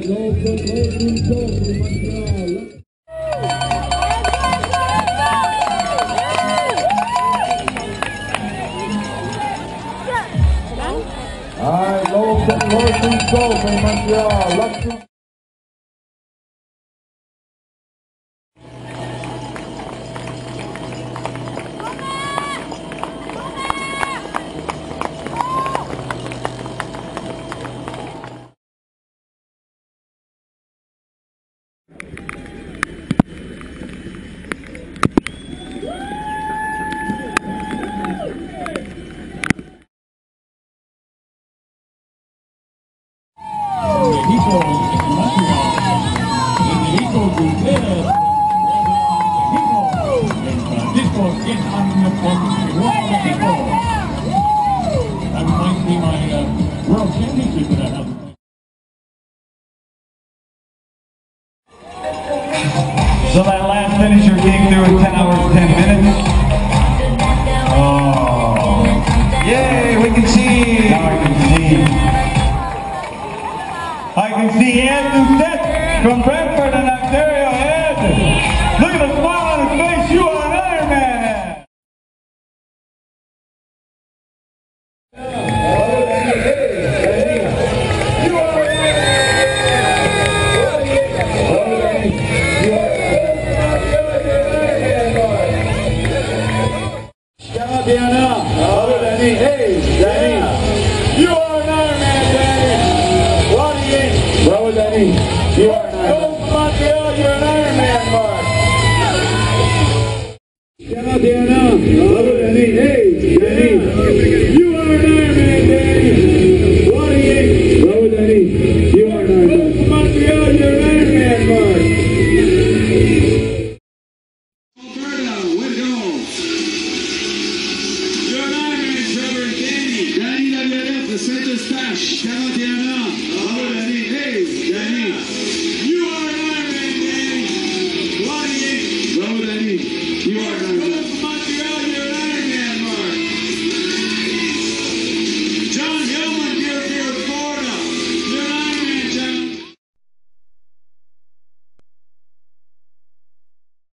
Alright, Lowson Soul from Montreal. That might be my world championship that I have. So that last finisher came through in 10 hours, 10 minutes. Oh. Yay, we can see. Now I can see. I can see Ed Doucette from Brantford in Ontario. Ed, look at the smile on his face. You are an Iron Man, Ed. Hey, Danny, you are an Iron Man, Danny. What do you mean? Bravo, Danny, you are an Iron Man. Montreal, you're an Iron Man, Mark. Shout out, Diana. Bravo, Danny. Hey, Danny.